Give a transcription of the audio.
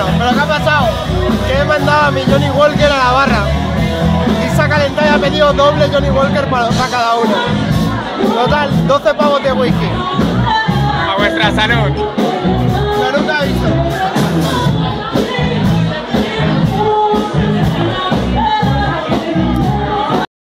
bueno, pero ¿qué ha pasado? Que he mandado a mi Johnny Walker a la barra y se ha calentado y ha pedido doble Johnny Walker para cada uno. Total, 12 pavos de whisky. A vuestra salud.